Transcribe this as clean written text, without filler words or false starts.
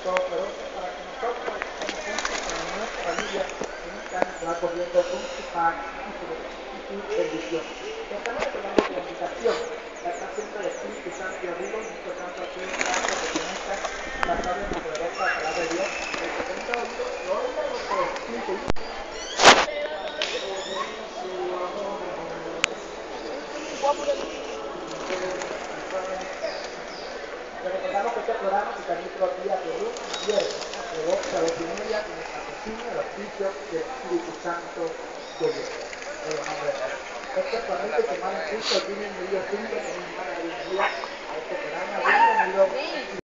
todopoderoso, para que nosotros estemos juntos con nuestra familia en este año que va corriendo con su paz y su bendición. Estamos esperando tu invitación, la siempre del Espíritu Santo y arriba, y por tanto aquí esperando que conozcas la sabia y poderosa palabra de Dios, el que tenga oído, que oiga lo que el Espíritu dice. Les recordamos que este programa se transmite los días de lunes a viernes, de 12 a 2:30, con el patrocinio del oficio del Espíritu Santo de Dios. En el nombre de Dios. Esto es Familia y Semana en Cristo, bienvenido juntos, con una hermana bienvenida a este programa, bienvenido.